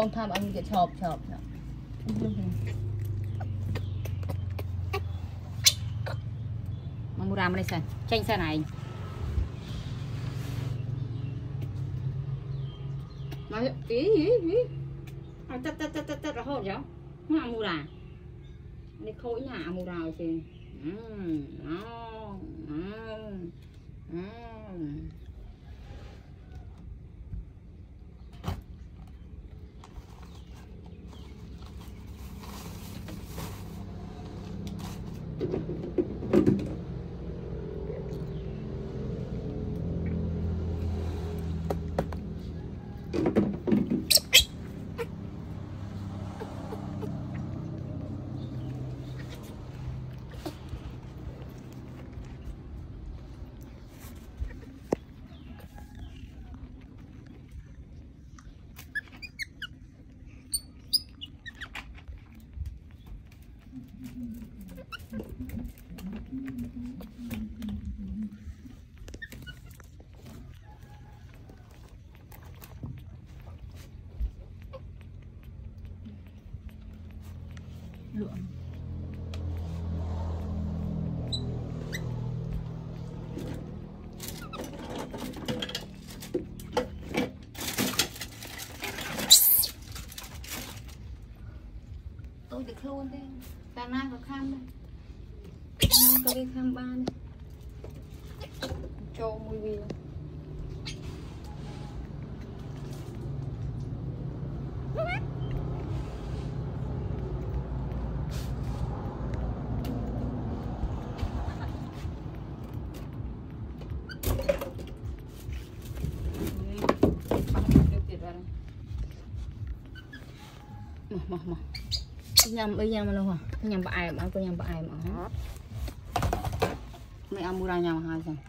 con tham anh cái chọp mà mua ra mà đây sao tranh xe này nói ý tắt là hốt chứ nó mua ra này khối nhà mua ra thì lượng tôi được luôn đi đàn na có khăn đây na có đi khăn ba này cho mùi vị mà nhầm bây giờ mà luôn hả nhầm bại mà tôi nhầm bại mà mẹ ăn mua ra nhầm hai rồi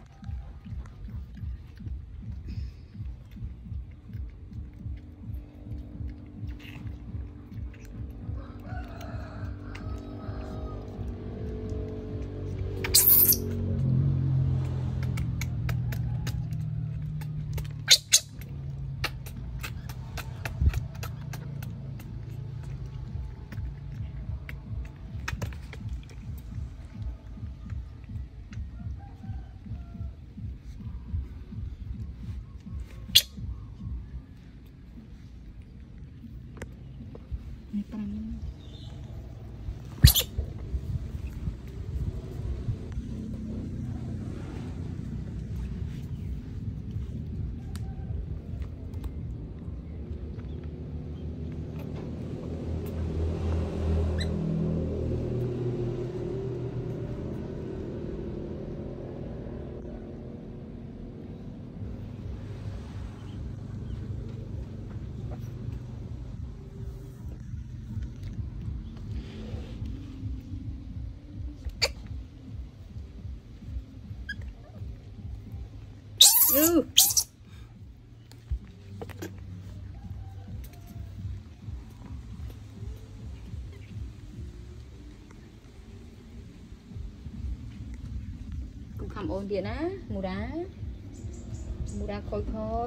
cũng không ổn điện á mù đá khôi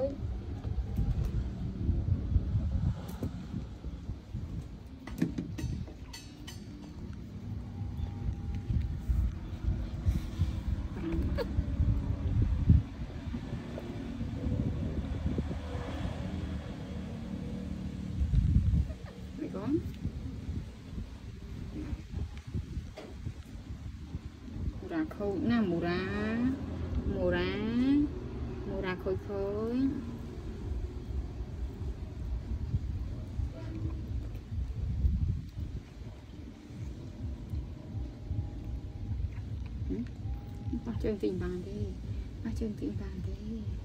khôi nè mù ra khôi bắt chương trình bàn đi